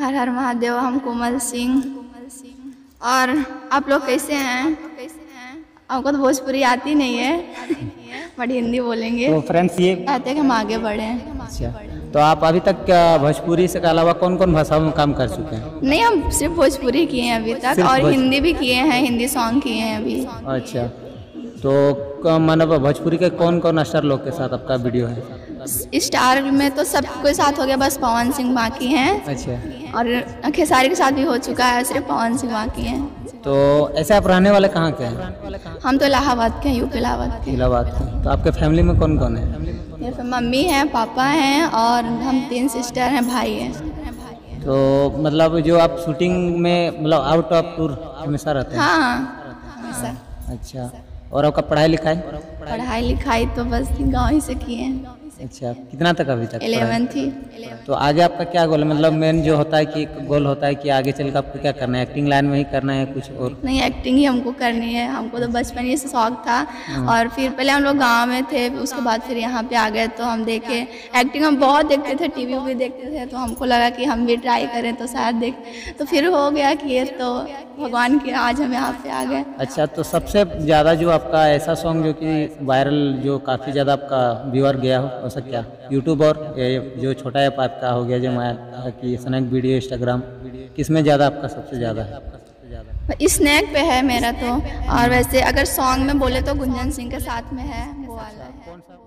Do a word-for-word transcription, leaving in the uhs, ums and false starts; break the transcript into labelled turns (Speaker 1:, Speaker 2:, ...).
Speaker 1: हर हर महादेव। हम कोमल सिंह। और आप लोग कैसे हैं? आपको तो भोजपुरी आती नहीं है बट हिंदी बोलेंगे।
Speaker 2: तो फ्रेंड्स ये
Speaker 1: चाहते हैं कि हम आगे बढ़ें।
Speaker 2: अच्छा, तो आप अभी तक क्या भोजपुरी से के अलावा कौन कौन भाषाओं में काम कर चुके हैं?
Speaker 1: नहीं, हम सिर्फ भोजपुरी किए हैं अभी तक, और हिंदी भी किए हैं, हिंदी सॉन्ग किए हैं अभी।
Speaker 2: अच्छा, तो मतलब भोजपुरी के कौन कौन स्टार लोग के साथ आपका वीडियो है?
Speaker 1: स्टार में तो सबके साथ हो गया, बस पवन सिंह बाकी हैं।
Speaker 2: अच्छा,
Speaker 1: और खेसारी के साथ भी हो चुका है, सिर्फ पवन सिंह बाकी हैं।
Speaker 2: तो ऐसे आप रहने वाले कहाँ के हैं?
Speaker 1: हम तो इलाहाबाद के हैं, यूपी इलाहाबाद के।
Speaker 2: इलाहाबाद के। तो आपके फैमिली में कौन कौन है?
Speaker 1: मेरे मम्मी हैं, पापा हैं, और हम तीन सिस्टर हैं, भाई हैं।
Speaker 2: तो मतलब जो आप शूटिंग में मतलब आउट ऑफ टूर हमेशा रहते हैं?
Speaker 1: हाँ, हमेशा।
Speaker 2: अच्छा, और आपका पढ़ाई लिखाई?
Speaker 1: पढ़ाई लिखाई तो बस गाँव ही से किए हैं।
Speaker 2: अच्छा, कितना तक अभी तक?
Speaker 1: इलेवेंथ ही।
Speaker 2: तो आगे आपका क्या गोल है? मतलब मेन जो होता है कि गोल होता है कि आगे चलकर आपको क्या करना है? एक्टिंग लाइन में ही करना है कुछ और?
Speaker 1: नहीं, एक्टिंग ही हमको करनी है। हमको तो बचपन ही से शौक था, और फिर पहले हम लोग गांव में थे, उसके बाद फिर यहाँ पे आ गए तो हम देखे एक्टिंग। हम बहुत देखते थे, टीवी भी देखते थे, तो हमको लगा कि हम भी ट्राई करें तो शायद देख, तो फिर हो गया कि ये तो भगवान के, आज हम यहाँ पे आ गए।
Speaker 2: अच्छा, तो सबसे ज़्यादा जो आपका ऐसा सॉन्ग जो कि वायरल, जो काफ़ी ज़्यादा आपका व्यूअर गया हो, ऐसा क्या? यूट्यूब और जो छोटा ऐप आपका हो गया, जो मैं कि स्नैक वीडियो, इंस्टाग्राम, किसमें ज़्यादा आपका सबसे ज़्यादा है?
Speaker 1: स्नैक पे है मेरा तो, और वैसे अगर सॉन्ग में बोले तो गुंजन सिंह के साथ में है वो वाला है।